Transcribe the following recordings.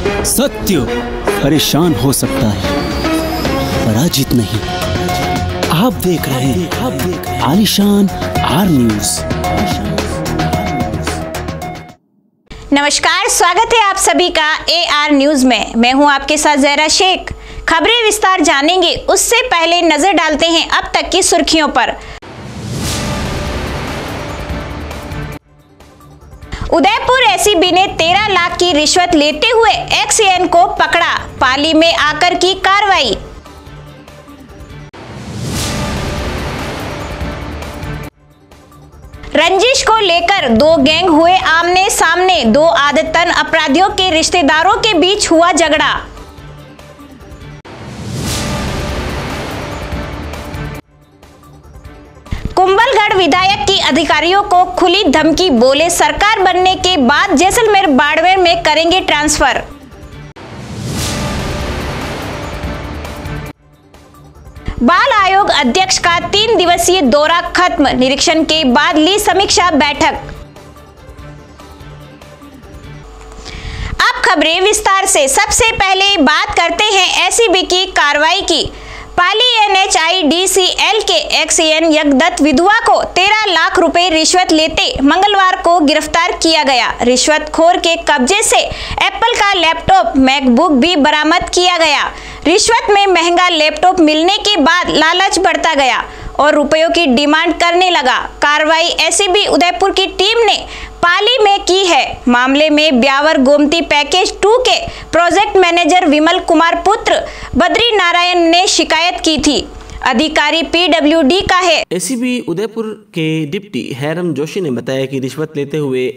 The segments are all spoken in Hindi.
सत्य परेशान हो सकता है, पराजित नहीं। आप देख रहे हैं आलिशान आर न्यूज। नमस्कार, स्वागत है आप सभी का AR न्यूज में। मैं हूं आपके साथ ज़हरा शेख। खबरें विस्तार जानेंगे, उससे पहले नजर डालते हैं अब तक की सुर्खियों पर। उदयपुर एसीबी ने 13 लाख की रिश्वत लेते हुए XN को पकड़ा, पाली में आकर की कार्रवाई। रंजिश को लेकर दो गैंग हुए आमने सामने, दो आदतन अपराधियों के रिश्तेदारों के बीच हुआ झगड़ा। कुंभलगढ़ विधायक की अधिकारियों को खुली धमकी, बोले सरकार बनने के बाद जैसलमेर बाड़मेर में करेंगे ट्रांसफर। बाल आयोग अध्यक्ष का 3 दिवसीय दौरा खत्म, निरीक्षण के बाद ली समीक्षा बैठक। अब खबरें विस्तार से। सबसे पहले बात करते हैं एसीबी की कार्रवाई की। पाली NHIDCL के XN यज्ञदत्त विधवा को 13 लाख रुपए रिश्वत लेते मंगलवार को गिरफ्तार किया गया। रिश्वतखोर के कब्जे से एप्पल का लैपटॉप, मैकबुक भी बरामद किया गया। रिश्वत में महंगा लैपटॉप मिलने के बाद लालच बढ़ता गया और रुपयों की डिमांड करने लगा। कार्रवाई एसीबी उदयपुर की टीम ने पाली में की है। मामले में ब्यावर गोमती पैकेज 2 के प्रोजेक्ट मैनेजर विमल कुमार पुत्र बद्री नारायण ने शिकायत की थी। अधिकारी PWD का है। एसीबी उदयपुर के डिप्टी हैरम जोशी ने बताया कि रिश्वत लेते हुए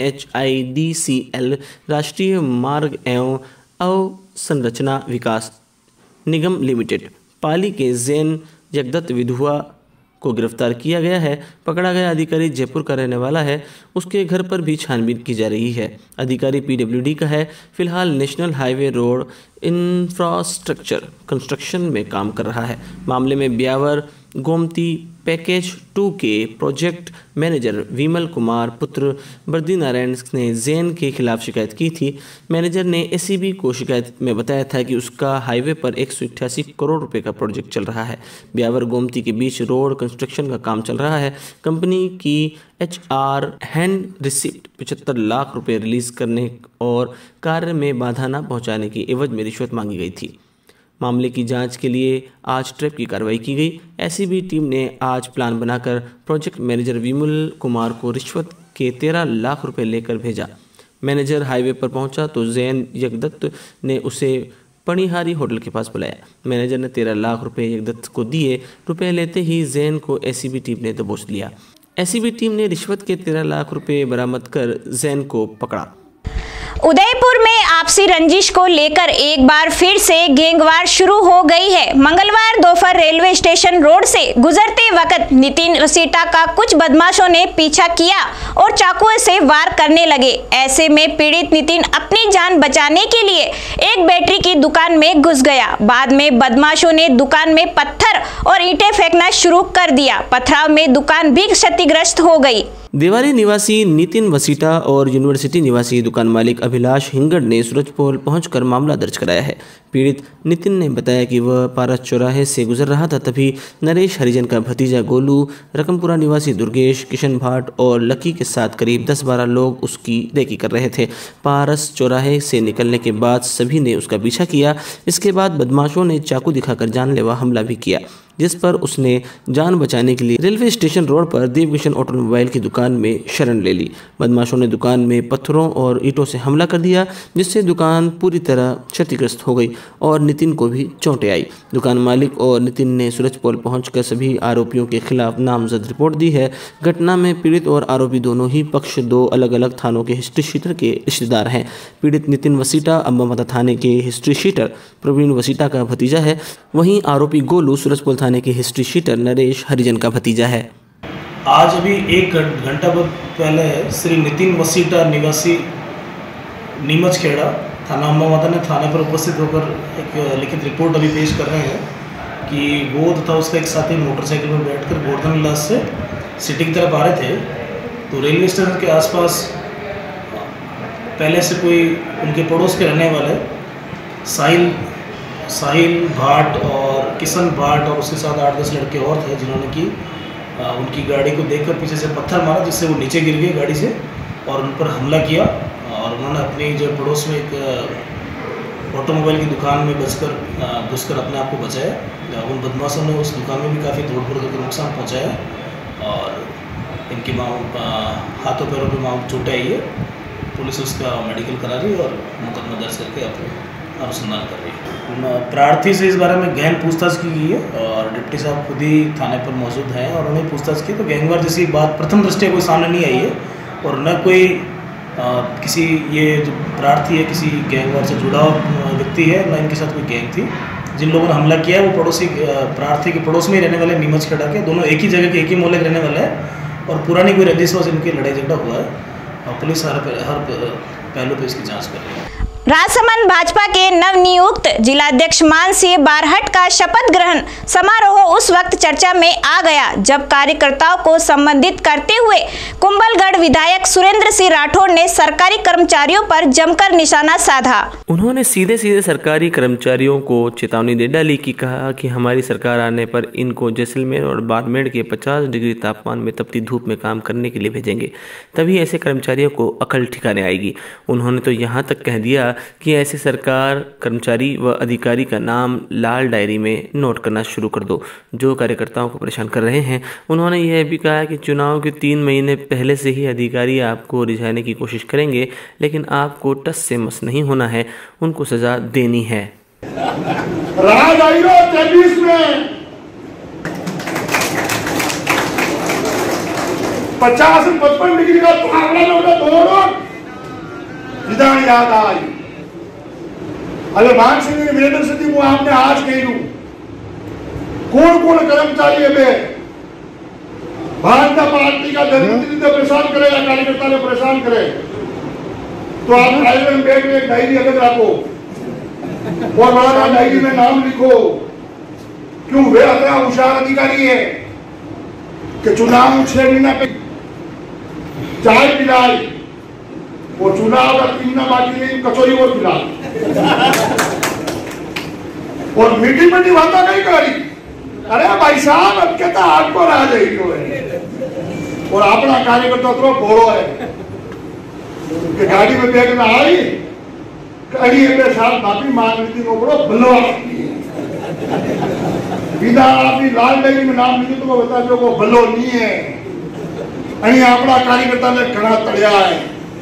NHIDCL राष्ट्रीय मार्ग एवं अवसंरचना विकास निगम लिमिटेड पाली के जैन यज्ञदत्त विधवा को गिरफ्तार किया गया है। पकड़ा गया अधिकारी जयपुर का रहने वाला है। उसके घर पर भी छानबीन की जा रही है। अधिकारी PWD का है। फिलहाल national highway road infrastructure construction में काम कर रहा है। मामले में ब्यावर गोमती पैकेज 2 के प्रोजेक्ट मैनेजर विमल कुमार पुत्र बद्री नारायण ने जैन के खिलाफ शिकायत की थी। मैनेजर ने एसीबी को शिकायत में बताया था कि उसका हाईवे पर 188 करोड़ रुपए का प्रोजेक्ट चल रहा है। ब्यावर गोमती के बीच रोड कंस्ट्रक्शन का काम चल रहा है। कंपनी की HR हैंड रिसिप्ट 75 लाख रुपए रिलीज करने और कार्य में बाधा न पहुंचाने की एवज में रिश्वत मांगी गई थी। मामले की जांच के लिए आज ट्रैप की कार्रवाई की गई। एसीबी टीम ने आज प्लान बनाकर प्रोजेक्ट मैनेजर विमल कुमार को रिश्वत के 13 लाख रुपए लेकर भेजा। मैनेजर हाईवे पर पहुंचा तो जैन यज्ञदत्त ने उसे पणिहारी होटल के पास बुलाया। मैनेजर ने 13 लाख रुपए यज्ञदत्त को दिए। रुपए लेते ही जैन को एसीबी टीम ने दबोच लिया। एसीबी टीम ने रिश्वत के 13 लाख रुपए बरामद कर जैन को पकड़ा। उदयपुर में आपसी रंजिश को लेकर एक बार फिर से गैंगवार शुरू हो गई है। मंगलवार दोपहर रेलवे स्टेशन रोड से गुजरते वक्त नितिन वसीटा का कुछ बदमाशों ने पीछा किया और चाकुओं से वार करने लगे। ऐसे में पीड़ित नितिन अपनी जान बचाने के लिए एक बैटरी की दुकान में घुस गया। बाद में बदमाशों ने दुकान में पत्थर और ईंटें फेंकना शुरू कर दिया। पथराव में दुकान भी क्षतिग्रस्त हो गई। देवारी निवासी नितिन वसीटा और यूनिवर्सिटी निवासी दुकान मालिक अभिलाष हिंगड़ ने सूरजपोल पहुंचकर मामला दर्ज कराया है। पीड़ित नितिन ने बताया कि वह पारस चौराहे से गुजर रहा था, तभी नरेश हरिजन का भतीजा गोलू, रकमपुरा निवासी दुर्गेश, किशन भाट और लकी के साथ करीब 10-12 लोग उसकी रेकी कर रहे थे। पारस चौराहे से निकलने के बाद सभी ने उसका पीछा किया। इसके बाद बदमाशों ने चाकू दिखाकर जानलेवा हमला भी किया, जिस पर उसने जान बचाने के लिए रेलवे स्टेशन रोड पर देवकिशन ऑटोमोबाइल की दुकान में शरण ले ली। बदमाशों ने दुकान में पत्थरों और ईंटों से हमला कर दिया, जिससे दुकान पूरी तरह क्षतिग्रस्त हो गई और नितिन को भी चोटें आई। दुकान मालिक और नितिन ने सूरजपोल पहुंचकर सभी आरोपियों के खिलाफ नामजद रिपोर्ट दी है। घटना में पीड़ित और आरोपी दोनों ही पक्ष 2 अलग अलग थानों के हिस्ट्री शीटर के रिश्तेदार हैं। पीड़ित नितिन वसीटा अम्बामाता थाने के हिस्ट्री शीटर प्रवीण वसीटा का भतीजा है। वहीं आरोपी गोलू सूरजपोल थाने के हिस्ट्री शीटर नरेश हरिजन का भतीजा है। आज अभी 1 घंटा पहले श्री नितिन वसीटा निवासी नीमच खेड़ा थाना अम्बामाता ने थाने पर उपस्थित होकर एक लिखित रिपोर्ट अभी पेश कर रहे हैं कि वो तथा उसका एक साथी मोटरसाइकिल में बैठकर गोवर्धन विलास से सिटी की तरफ आ रहे थे। तो रेलवे स्टेशन के आसपास पहले से कोई उनके पड़ोस के रहने वाले साहिल भाट और किशन भाट और उसके साथ 8-10 लड़के और थे, जिन्होंने कि उनकी गाड़ी को देखकर पीछे से पत्थर मारा, जिससे वो नीचे गिर गए गाड़ी से और उन पर हमला किया। और उन्होंने अपनी जो पड़ोस में एक ऑटोमोबाइल की दुकान में घुसकर अपने आप को बचाया। उन बदमाशों ने उस दुकान में भी काफ़ी तोड़-फोड़ करके नुकसान पहुंचाया और इनकी हाथों पैरों पे चोटें आई है। पुलिस उसका मेडिकल करा रही है और मुकदमा दर्ज करके अपने अनुसंधान कर रही है। प्रार्थी से इस बारे में गहन पूछताछ की गई है और डिप्टी साहब खुद ही थाने पर मौजूद हैं और उन्हें पूछताछ की तो गैंगवार जैसी बात प्रथम दृष्टया कोई सामने नहीं आई है और न कोई किसी ये जो प्रार्थी है किसी गैंगवार से जुड़ा व्यक्ति है, न इनके साथ कोई गैंग थी। जिन लोगों ने हमला किया है वो पड़ोसी प्रार्थी के पड़ोस में ही रहने वाले नीमच खेड़ा के, दोनों एक ही जगह के एक ही मोहल्ले के रहने वाले हैं और पुरानी कोई रंजिश वजह इनकी लड़ाई झगड़ा हुआ है और पुलिस हर पहलू पर इसकी जाँच कर रही है। राजसमंद भाजपा के नवनियुक्त जिलाध्यक्ष मानसिंह बारहट का शपथ ग्रहण समारोह उस वक्त चर्चा में आ गया जब कार्यकर्ताओं को संबोधित करते हुए कुंभलगढ़ विधायक सुरेंद्र सिंह राठौड़ ने सरकारी कर्मचारियों पर जमकर निशाना साधा। उन्होंने सीधे सीधे सरकारी कर्मचारियों को चेतावनी दे डाली कि कहा कि हमारी सरकार आने पर इनको जैसलमेर और बाड़मेर के 50 डिग्री तापमान में तपती धूप में काम करने के लिए भेजेंगे, तभी ऐसे कर्मचारियों को अकल ठिकाने आएगी। उन्होंने तो यहाँ तक कह दिया कि ऐसे सरकार कर्मचारी व अधिकारी का नाम लाल डायरी में नोट करना शुरू कर दो जो कार्यकर्ताओं को परेशान कर रहे हैं। उन्होंने यह भी कहा कि चुनाव के 3 महीने पहले से ही अधिकारी आपको रिझाने की कोशिश करेंगे, लेकिन आपको टस से मस नहीं होना है, उनको सजा देनी है। में 50-55 डिग्री का विधान याद आई। अगर मानसिंह ने निवेदन से थी वो आपने आज कही कौन कर्मचारी है भाजपा पार्टी का जनप्रतिनिधि परेशान करे या कार्यकर्ता ने परेशान करे तो आप आयोजन बैग में एक डायरी अलग रखो और बड़ा डायरी में नाम लिखो। क्यों वे इतना होशियार अधिकारी है कि चुनाव 6 महीना पे चाय पिलाई वो चुनाव का 3 महीना बाकी नहीं कचौरी और पिलाई और मीटिंग में नहीं बात कहीं करी। अरे भाई साहब अब कहता आपको आ जाएगी और अपना कार्यकर्ता तो बोलो है कि गाड़ी में बैग में आई कड़ी मेरे साथ माफी मांग ली थी वो बड़ो भलो बिना आपकी लाल डायरी में नाम लिखी तो वो बता दो वो भलो नहीं है। अपना कार्यकर्ता ने घना तड़िया है,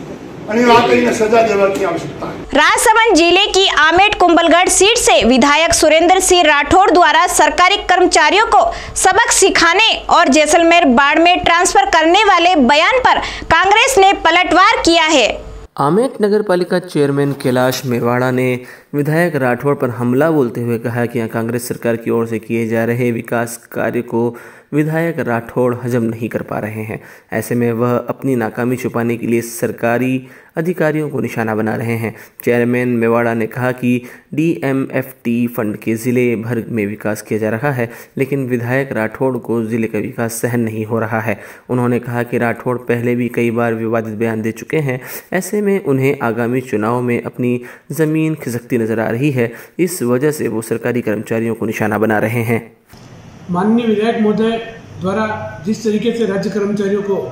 सजा देने की आवश्यकता है। राजसमंद जिले की आमेट कुंभलगढ़ सीट से विधायक सुरेंद्र सिंह राठौड़ द्वारा सरकारी कर्मचारियों को सबक सिखाने और जैसलमेर बाड़मेर ट्रांसफर करने वाले बयान पर कांग्रेस ने पलटवार किया है। आमेट नगर पालिका चेयरमैन कैलाश मेवाड़ा ने विधायक राठौड़ पर हमला बोलते हुए कहा कि कांग्रेस सरकार की ओर से किए जा रहे विकास कार्य को विधायक राठौड़ हजम नहीं कर पा रहे हैं। ऐसे में वह अपनी नाकामी छुपाने के लिए सरकारी अधिकारियों को निशाना बना रहे हैं। चेयरमैन मेवाड़ा ने कहा कि DMFT फंड के ज़िले भर में विकास किया जा रहा है, लेकिन विधायक राठौड़ को ज़िले का विकास सहन नहीं हो रहा है। उन्होंने कहा कि राठौड़ पहले भी कई बार विवादित बयान दे चुके हैं, ऐसे में उन्हें आगामी चुनाव में अपनी ज़मीन खिसकती नजर आ रही है, इस वजह से वो सरकारी कर्मचारियों को निशाना बना रहे हैं। माननीय विधायक महोदय द्वारा जिस तरीके से राज्य कर्मचारियों को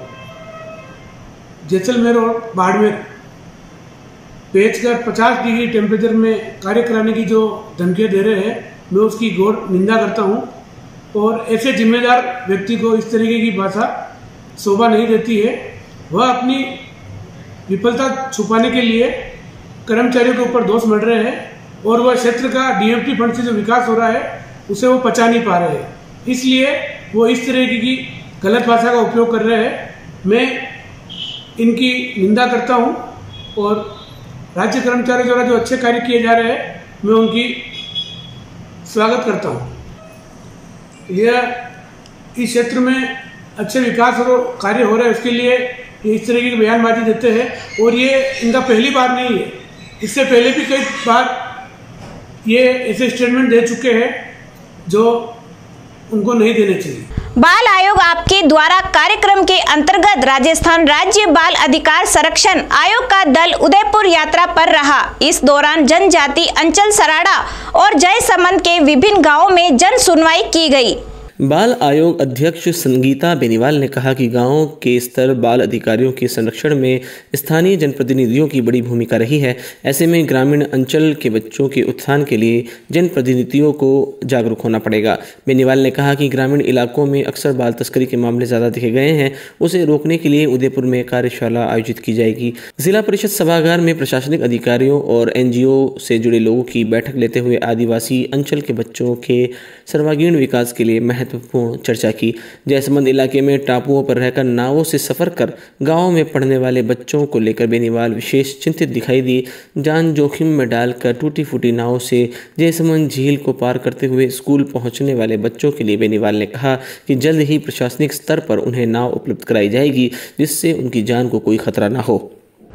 जैसलमेर और बाड़मेर भेजकर 50 डिग्री टेम्परेचर में कार्य कराने की जो धमकियाँ दे रहे हैं, मैं उसकी घोर निंदा करता हूं और ऐसे जिम्मेदार व्यक्ति को इस तरीके की भाषा शोभा नहीं देती है। वह अपनी विफलता छुपाने के लिए कर्मचारियों के ऊपर दोष मढ़ रहे हैं और वह क्षेत्र का DMFT फंड से जो विकास हो रहा है उसे वो पचा नहीं पा रहे हैं, इसलिए वो इस तरह की गलत भाषा का उपयोग कर रहे हैं। मैं इनकी निंदा करता हूं और राज्य कर्मचारियों द्वारा जो अच्छे कार्य किए जा रहे हैं मैं उनकी स्वागत करता हूं। यह इस क्षेत्र में अच्छे विकास और कार्य हो रहे हैं उसके लिए ये इस तरह की बयानबाजी देते हैं और ये इनका पहली बार नहीं है, इससे पहले भी कई बार ये ऐसे स्टेटमेंट दे चुके हैं जो उनको नहीं देने चाहिए। बाल आयोग आपके द्वारा कार्यक्रम के अंतर्गत राजस्थान राज्य बाल अधिकार संरक्षण आयोग का दल उदयपुर यात्रा पर रहा। इस दौरान जनजाति अंचल सराड़ा और जयसमंद के विभिन्न गांवों में जन सुनवाई की गई। बाल आयोग अध्यक्ष संगीता बेनीवाल ने कहा कि गांवों के स्तर बाल अधिकारियों के संरक्षण में स्थानीय जनप्रतिनिधियों की बड़ी भूमिका रही है। ऐसे में ग्रामीण अंचल के बच्चों के उत्थान के लिए जनप्रतिनिधियों को जागरूक होना पड़ेगा। बेनीवाल ने कहा कि ग्रामीण इलाकों में अक्सर बाल तस्करी के मामले ज़्यादा देखे गए हैं, उसे रोकने के लिए उदयपुर में कार्यशाला आयोजित की जाएगी। जिला परिषद सभागार में प्रशासनिक अधिकारियों और NGO से जुड़े लोगों की बैठक लेते हुए आदिवासी अंचल के बच्चों के सर्वांगीण विकास के लिए महत्वपूर्ण चर्चा की। जयसमंद इलाके में टापुओं पर रहकर नावों से सफर कर गांवों में पढ़ने वाले बच्चों को लेकर बेनीवाल विशेष चिंतित दिखाई दी। जान जोखिम में डालकर टूटी फूटी नावों से जयसमंद झील को पार करते हुए स्कूल पहुंचने वाले बच्चों के लिए बेनीवाल ने कहा कि जल्द ही प्रशासनिक स्तर पर उन्हें नाव उपलब्ध कराई जाएगी, जिससे उनकी जान को कोई खतरा न हो।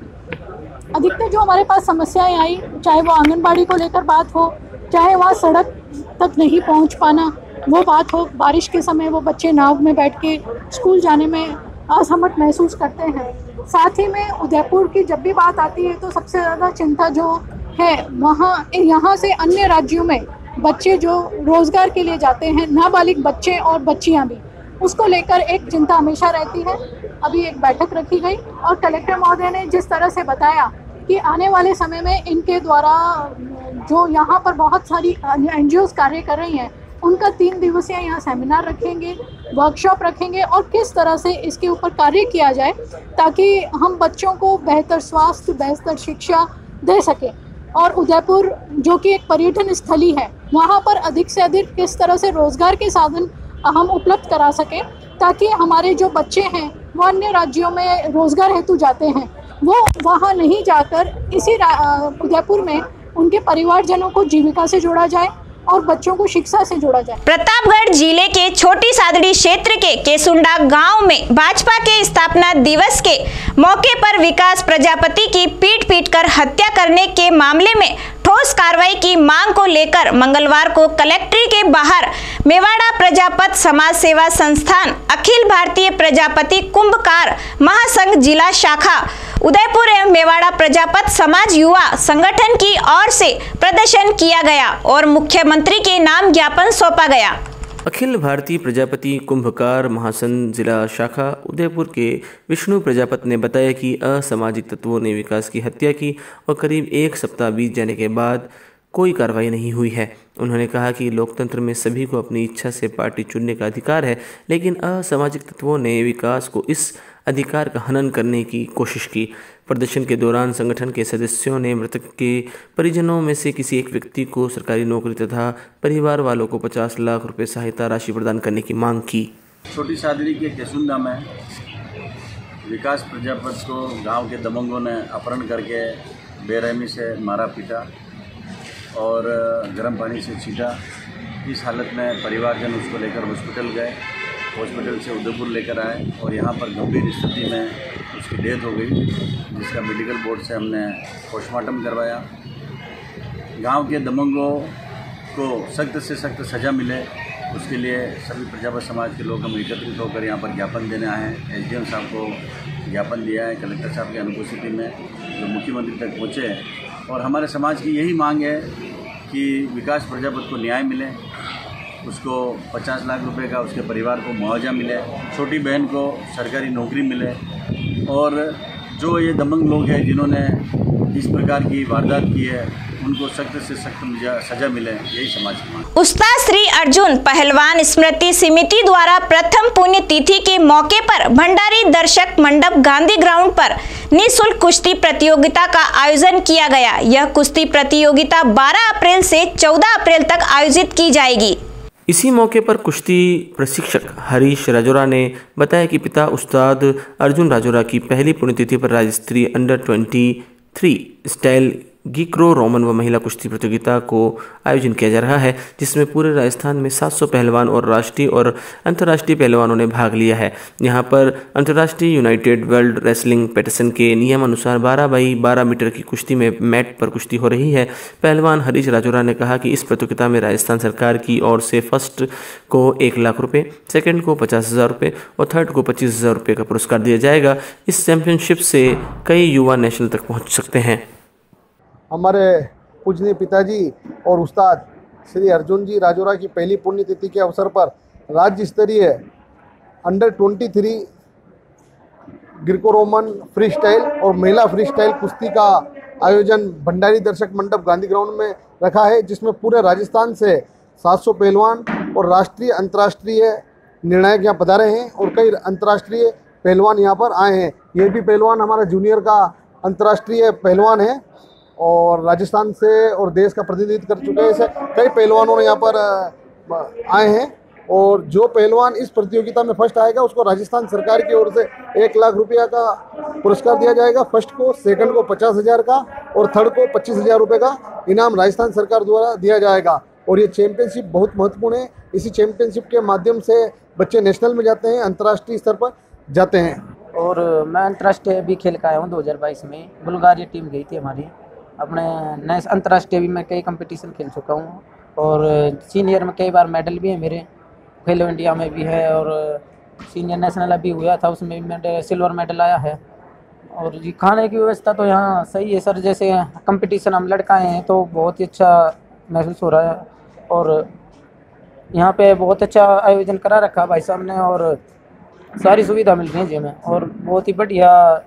अधिकतर जो हमारे पास समस्याएं आई, चाहे वो आंगनबाड़ी को लेकर बात हो, चाहे वहाँ सड़क तक नहीं पहुँच पाना वो बात हो, बारिश के समय वो बच्चे नाव में बैठ के स्कूल जाने में असमर्थ महसूस करते हैं। साथ ही में उदयपुर की जब भी बात आती है तो सबसे ज़्यादा चिंता जो है वहाँ यहाँ से अन्य राज्यों में बच्चे जो रोज़गार के लिए जाते हैं, नाबालिग बच्चे और बच्चियाँ भी, उसको लेकर एक चिंता हमेशा रहती है। अभी एक बैठक रखी गई और कलेक्टर महोदय ने जिस तरह से बताया कि आने वाले समय में इनके द्वारा जो यहाँ पर बहुत सारी NGOs कार्य कर रही हैं उनका 3 दिवसीय यहाँ सेमिनार रखेंगे, वर्कशॉप रखेंगे और किस तरह से इसके ऊपर कार्य किया जाए ताकि हम बच्चों को बेहतर स्वास्थ्य, बेहतर शिक्षा दे सकें। और उदयपुर जो कि एक पर्यटन स्थली है, वहाँ पर अधिक से अधिक किस तरह से रोज़गार के साधन हम उपलब्ध करा सकें ताकि हमारे जो बच्चे हैं वो अन्य राज्यों में रोज़गार हेतु जाते हैं, वो वहाँ नहीं जाकर इसी उदयपुर में उनके परिवारजनों को जीविका से जोड़ा जाए और बच्चों को शिक्षा से जोड़ा जाए। प्रतापगढ़ जिले के छोटी सादड़ी क्षेत्र के केसुंडा गांव में भाजपा के स्थापना दिवस के मौके पर विकास प्रजापति की पीट कर हत्या करने के मामले में ठोस कार्रवाई की मांग को लेकर मंगलवार को कलेक्ट्री के बाहर मेवाड़ा प्रजापत समाज सेवा संस्थान, अखिल भारतीय प्रजापति कुंभकार महासंघ जिला शाखा उदयपुर एवं मेवाड़ा प्रजापत समाज युवा संगठन की ओर से प्रदर्शन किया गया और मुख्यमंत्री के नाम ज्ञापन सौंपा गया। अखिल भारतीय प्रजापति कुंभकार महासंघ जिला शाखा उदयपुर के विष्णु प्रजापत ने बताया कि असामाजिक तत्वों ने विकास की हत्या की और करीब 1 सप्ताह बीत जाने के बाद कोई कार्रवाई नहीं हुई है। उन्होंने कहा कि लोकतंत्र में सभी को अपनी इच्छा से पार्टी चुनने का अधिकार है, लेकिन असामाजिक तत्वों ने विकास को इस अधिकार का हनन करने की कोशिश की। प्रदर्शन के दौरान संगठन के सदस्यों ने मृतक के परिजनों में से किसी एक व्यक्ति को सरकारी नौकरी तथा परिवार वालों को 50 लाख रुपए सहायता राशि प्रदान करने की मांग की। छोटी सादड़ी के केसुंडा में विकास प्रजापत को गांव के दबंगों ने अपहरण करके बेरहमी से मारा पीटा और गर्म पानी से छीटा। इस हालत में परिवारजन उसको लेकर हॉस्पिटल गए, हॉस्पिटल से उदयपुर लेकर आए और यहाँ पर गंभीर स्थिति में उसकी डेथ हो गई, जिसका मेडिकल बोर्ड से हमने पोस्टमार्टम करवाया। गांव के दबंगों को सख्त से सख्त सज़ा मिले, उसके लिए सभी प्रजापत समाज के लोग हम एकत्रित होकर यहाँ पर ज्ञापन देने आए हैं। SDM साहब को ज्ञापन दिया है कलेक्टर साहब की अनुपस्थिति में, जो मुख्यमंत्री तक पहुँचे। और हमारे समाज की यही मांग है कि विकास प्रजापत को न्याय मिले, उसको 50 लाख रुपए का उसके परिवार को मुआवजा मिले, छोटी बहन को सरकारी नौकरी मिले और जो ये दबंग लोग हैं जिन्होंने इस प्रकार की वारदात की है उनको सख्त से सख्त सजा मिले, यही समाज की मांग। उस्ताद श्री अर्जुन पहलवान स्मृति समिति द्वारा प्रथम पुण्यतिथि के मौके पर भंडारी दर्शक मंडप गांधी ग्राउंड पर निःशुल्क कुश्ती प्रतियोगिता का आयोजन किया गया। यह कुश्ती प्रतियोगिता 12 अप्रैल से 14 अप्रैल तक आयोजित की जाएगी। इसी मौके पर कुश्ती प्रशिक्षक हरीश राजौरा ने बताया कि पिता उस्ताद अर्जुन राजौरा की पहली पुण्यतिथि पर राज्य स्तरीय अंडर 23 स्टाइल ग्रीको रोमन व महिला कुश्ती प्रतियोगिता को आयोजन किया जा रहा है, जिसमें पूरे राजस्थान में 700 पहलवान और राष्ट्रीय और अंतर्राष्ट्रीय पहलवानों ने भाग लिया है। यहां पर अंतर्राष्ट्रीय यूनाइटेड वर्ल्ड रेसलिंग फेडरेशन के नियम अनुसार 12x12 मीटर की कुश्ती में मैट पर कुश्ती हो रही है। पहलवान हरीश राजौरा ने कहा कि इस प्रतियोगिता में राजस्थान सरकार की ओर से फर्स्ट को 1 लाख रुपये, सेकेंड को 50,000 रुपये और थर्ड को 25,000 रुपये का पुरस्कार दिया जाएगा। इस चैंपियनशिप से कई युवा नेशनल तक पहुँच सकते हैं। हमारे पूजनीय पिताजी और उस्ताद श्री अर्जुन जी राजौरा की पहली पुण्यतिथि के अवसर पर राज्य स्तरीय under 23 Greco Roman freestyle और महिला फ्री स्टाइल कुश्ती का आयोजन भंडारी दर्शक मंडप गांधी ग्राउंड में रखा है, जिसमें पूरे राजस्थान से 700 पहलवान और राष्ट्रीय अंतर्राष्ट्रीय निर्णायक यहाँ पधारे हैं और कई अंतर्राष्ट्रीय पहलवान यहाँ पर आए हैं। ये भी पहलवान हमारा जूनियर का अंतर्राष्ट्रीय पहलवान है और राजस्थान से और देश का प्रतिनिधित्व कर चुके हैं। ऐसे कई पहलवानों ने यहाँ पर आए हैं और जो पहलवान इस प्रतियोगिता में फर्स्ट आएगा उसको राजस्थान सरकार की ओर से 1 लाख रुपया का पुरस्कार दिया जाएगा। फर्स्ट को, सेकंड को 50,000 का और थर्ड को 25,000 रुपये का इनाम राजस्थान सरकार द्वारा दिया जाएगा। और ये चैंपियनशिप बहुत महत्वपूर्ण है। इसी चैंपियनशिप के माध्यम से बच्चे नेशनल में जाते हैं, अंतर्राष्ट्रीय स्तर पर जाते हैं। और मैं अंतर्राष्ट्रीय भी खेल का आया हूँ 2022 में। बुल्गारिया टीम गई थी हमारी। अपने नए अंतर्राष्ट्रीय भी मैं कई कंपटीशन खेल चुका हूँ और सीनियर में कई बार मेडल भी है मेरे। खेलो इंडिया में भी है और सीनियर नेशनल अभी हुआ था, उसमें भी मेडल सिल्वर मेडल आया है। और ये खाने की व्यवस्था तो यहाँ सही है सर। जैसे कंपटीशन हम लड़काए हैं तो बहुत ही अच्छा महसूस हो रहा है और यहाँ पे बहुत अच्छा आयोजन करा रखा भाई साहब ने और सारी सुविधा मिल रही है जी में और बहुत ही बढ़िया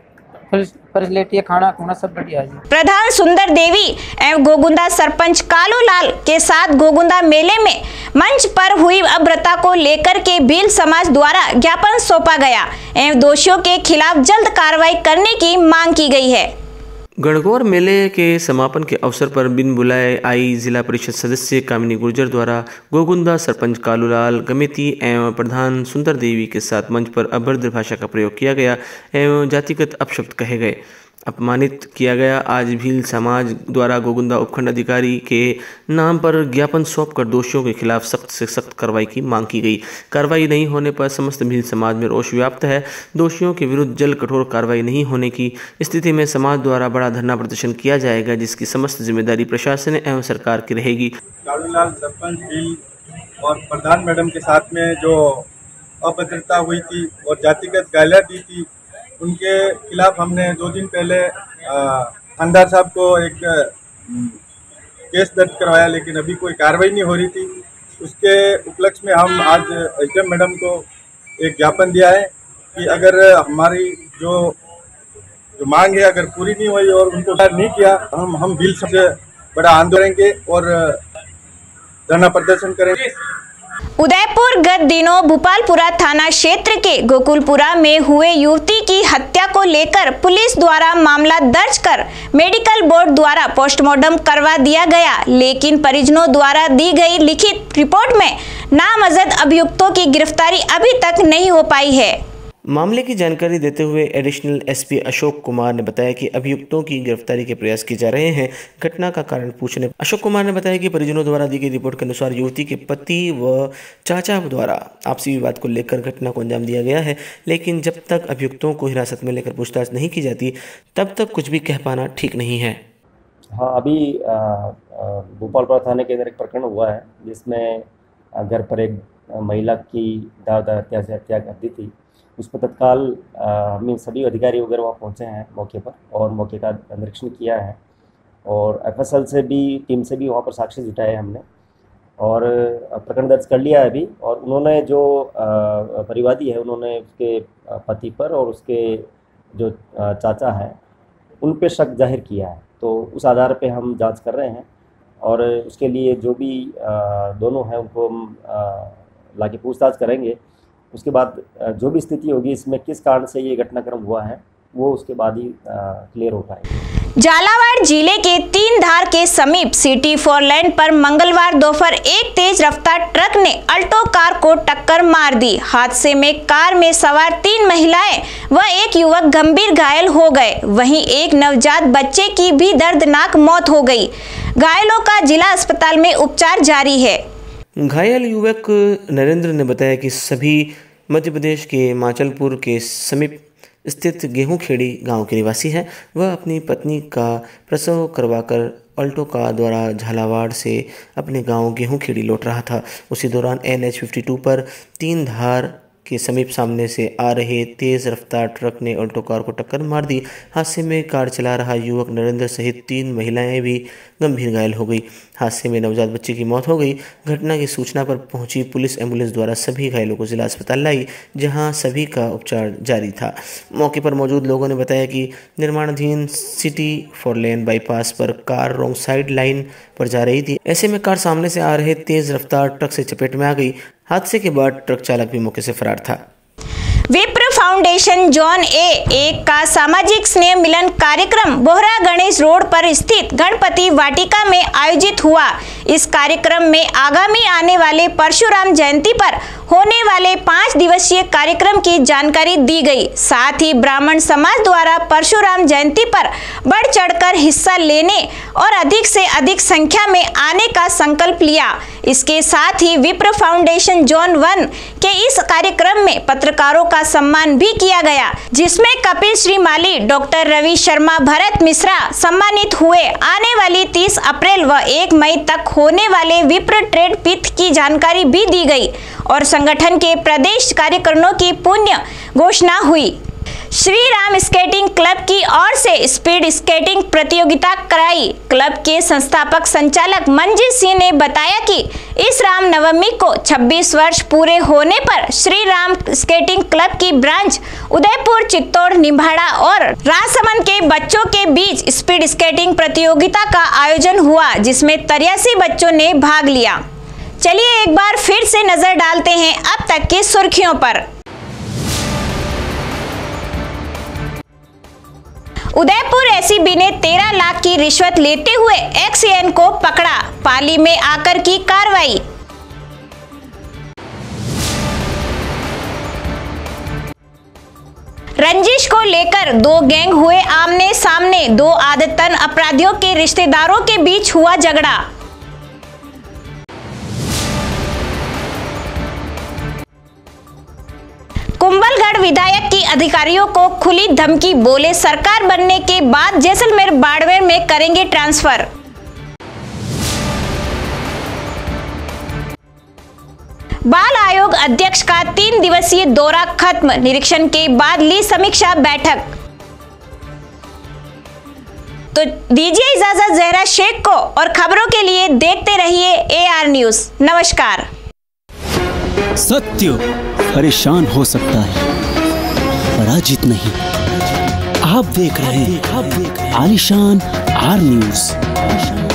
फैसिलिटी, खाना खुना सब बढ़िया है। प्रधान सुंदर देवी एवं गोगुंदा सरपंच कालू लाल के साथ गोगुंदा मेले में मंच पर हुई अभद्रता को लेकर के भील समाज द्वारा ज्ञापन सौंपा गया एवं दोषियों के खिलाफ जल्द कार्रवाई करने की मांग की गई है। गणगौर मेले के समापन के अवसर पर बिन बुलाए आई जिला परिषद सदस्य कामिनी गुर्जर द्वारा गोगुंदा सरपंच कालूलाल गमेती एवं प्रधान सुंदर देवी के साथ मंच पर अभद्र भाषा का प्रयोग किया गया एवं जातिगत अपशब्द कहे गए, अपमानित किया गया। आज भील समाज द्वारा गोगुंदा उपखंड अधिकारी के नाम पर ज्ञापन सौंपकर दोषियों के खिलाफ सख्त से सख्त कार्रवाई की मांग की गई। कार्रवाई नहीं होने पर समस्त भील समाज में रोष व्याप्त है। दोषियों के विरुद्ध जल्द कठोर कार्रवाई नहीं होने की स्थिति में समाज द्वारा बड़ा धरना प्रदर्शन किया जाएगा, जिसकी समस्त जिम्मेदारी प्रशासन एवं सरकार की रहेगी। कालूलाल सरपंच भील और प्रधान मैडम के साथ में जो अभद्रता हुई थी और जातिगत गालियाँ दी थी, उनके खिलाफ हमने 2 दिन पहले थानेदार साहब को एक केस दर्ज करवाया, लेकिन अभी कोई कार्रवाई नहीं हो रही थी। उसके उपलक्ष्य में हम आज एसडीएम मैडम को एक ज्ञापन दिया है कि अगर हमारी जो मांग है अगर पूरी नहीं हुई और उनको नहीं किया, हम भील सबसे बड़ा आंदोलन करेंगे और धरना प्रदर्शन करेंगे। उदयपुर गत दिनों भूपालपुरा थाना क्षेत्र के गोकुलपुरा में हुए युवती की हत्या को लेकर पुलिस द्वारा मामला दर्ज कर मेडिकल बोर्ड द्वारा पोस्टमार्टम करवा दिया गया, लेकिन परिजनों द्वारा दी गई लिखित रिपोर्ट में नामजद अभियुक्तों की गिरफ्तारी अभी तक नहीं हो पाई है। मामले की जानकारी देते हुए एडिशनल एसपी अशोक कुमार ने बताया कि अभियुक्तों की गिरफ्तारी के प्रयास किए जा रहे हैं। घटना का कारण पूछने अशोक कुमार ने बताया कि परिजनों द्वारा दी गई रिपोर्ट के अनुसार युवती के पति व चाचा द्वारा आपसी विवाद को लेकर घटना को अंजाम दिया गया है, लेकिन जब तक अभियुक्तों को हिरासत में लेकर पूछताछ नहीं की जाती तब तक कुछ भी कह पाना ठीक नहीं है। हाँ, अभी भोपालपुरा थाने के अंदर एक प्रकरण हुआ है जिसमें घर पर एक महिला की दादा हत्या से हत्या कर दी थी। उस पर तत्काल हमें सभी अधिकारी वगैरह वहाँ पहुँचे हैं मौके पर और मौके का निरीक्षण किया है और एफएसएल से भी टीम से भी वहाँ पर साक्ष्य जुटाए हमने और प्रकरण दर्ज कर लिया है अभी। और उन्होंने जो परिवादी है उन्होंने उसके पति पर और उसके जो चाचा हैं उन पे शक जाहिर किया है, तो उस आधार पे हम जांच कर रहे हैं और उसके लिए जो भी दोनों हैं उनको हम लाके पूछताछ करेंगे। उसके बाद जो भी स्थिति होगी इसमें किस कारण से ये घटनाक्रम हुआ है वो उसके बाद ही क्लियर हो पाएगा। झालावाड़ जिले के 3 तीन धार के समीप सिटी फोरलेन पर मंगलवार दोपहर एक तेज रफ्तार ट्रक ने अल्टो कार को टक्कर मार दी। हादसे में कार में सवार 3 महिलाएं व एक युवक गंभीर घायल हो गए। वहीं एक नवजात बच्चे की भी दर्दनाक मौत हो गई। घायलों का जिला अस्पताल में उपचार जारी है। घायल युवक नरेंद्र ने बताया कि सभी मध्य प्रदेश के माचलपुर के समीप स्थित गेहूंखेड़ी गांव के निवासी है। वह अपनी पत्नी का प्रसव करवाकर अल्टो कार द्वारा झालावाड़ से अपने गांव गेहूंखेड़ी लौट रहा था। उसी दौरान NH 52 पर तीन धार के समीप सामने से आ रहे तेज रफ्तार ट्रक ने अल्टो कार को टक्कर मार दी। हादसे में कार चला रहा युवक नरेंद्र सहित 3 महिलाएं भी गंभीर घायल हो गई। हादसे में नवजात बच्चे की मौत हो गई। घटना की सूचना पर पहुंची पुलिस एम्बुलेंस द्वारा सभी घायलों को जिला अस्पताल लाई, जहां सभी का उपचार जारी था। मौके पर मौजूद लोगों ने बताया कि निर्माणाधीन सिटी फोरलेन बाईपास पर कार रॉन्ग साइड लाइन पर जा रही थी। ऐसे में कार सामने से आ रहे तेज रफ्तार ट्रक से चपेट में आ गई। हादसे के बाद ट्रक चालक भी मौके से फरार था। विप्र फाउंडेशन जोन A1 का सामाजिक स्नेह मिलन कार्यक्रम बोहरा गणेश रोड पर स्थित गणपति वाटिका में आयोजित हुआ। इस कार्यक्रम में आगामी आने वाले परशुराम जयंती पर होने वाले 5 दिवसीय कार्यक्रम की जानकारी दी गई। साथ ही ब्राह्मण समाज द्वारा परशुराम जयंती पर बढ़ चढ़कर हिस्सा लेने और अधिक से अधिक संख्या में आने का संकल्प लिया। इसके साथ ही विप्र फाउंडेशन जोन 1 के इस कार्यक्रम में पत्रकारों का सम्मान भी किया गया, जिसमें कपिल श्रीमाली, डॉक्टर रवि शर्मा, भरत मिश्रा सम्मानित हुए। आने वाली 30 अप्रैल व 1 मई तक होने वाले विप्र ट्रेड पिथ की जानकारी भी दी गई और संगठन के प्रदेश कार्यकर्ताओं की पुण्य घोषणा हुई। श्री राम स्केटिंग क्लब की ओर से स्पीड स्केटिंग प्रतियोगिता कराई। क्लब के संस्थापक संचालक मंजीत सिंह ने बताया कि इस रामनवमी को 26 वर्ष पूरे होने पर श्री राम स्केटिंग क्लब की ब्रांच उदयपुर, चित्तौड़, निम्बाड़ा और राजसमंद के बच्चों के बीच स्पीड स्केटिंग प्रतियोगिता का आयोजन हुआ, जिसमें 83 बच्चों ने भाग लिया। चलिए एक बार फिर से नजर डालते हैं अब तक की सुर्खियों पर। उदयपुर एसीबी ने 13 लाख की रिश्वत लेते हुए XN को पकड़ा। पाली में आकर की कार्रवाई। रंजिश को लेकर 2 गैंग हुए आमने सामने। 2 आदतन अपराधियों के रिश्तेदारों के बीच हुआ झगड़ा। कुंभलगढ़ विधायक की अधिकारियों को खुली धमकी, बोले सरकार बनने के बाद जैसलमेर, बाड़मेर में करेंगे ट्रांसफर। बाल आयोग अध्यक्ष का 3 दिवसीय दौरा खत्म। निरीक्षण के बाद ली समीक्षा बैठक। तो दीजिए इजाजत जहरा शेख को, और खबरों के लिए देखते रहिए AR न्यूज। नमस्कार। सत्य परेशान हो सकता है, पराजित नहीं। आप देख रहे हैं आलिशान R न्यूज।